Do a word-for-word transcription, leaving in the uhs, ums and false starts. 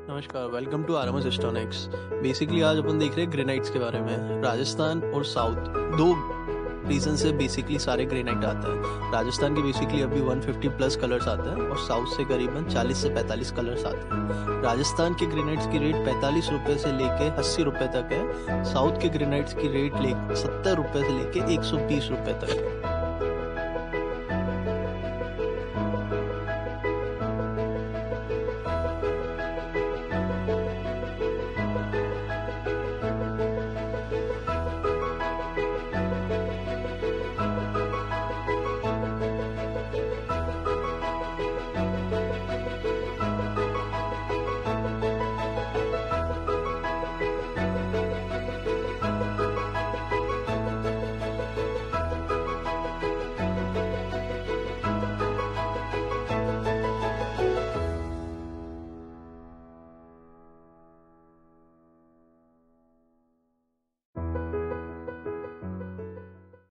नमस्कार, welcome to RMS हिस्टोनिक्स। Basically आज अपन देख रहे हैं ग्रेनाइट्स के बारे में। राजस्थान और साउथ दो रीजन से बेसिकली सारे ग्रेनाइट आते हैं। राजस्थान के बेसिकली अभी एक सौ पचास प्लस कलर्स आते हैं और साउथ से करीबन चालीस से पैंतालीस कलर्स आते हैं। राजस्थान के ग्रेनाइट्स की रेट पैंतालीस रुपए से लेके अस्सी रुपए तक है। साउथ के ग्रेनाइट्स की रेट ले सत्तर रुपए से लेके एक सौ बीस रुपए तक है।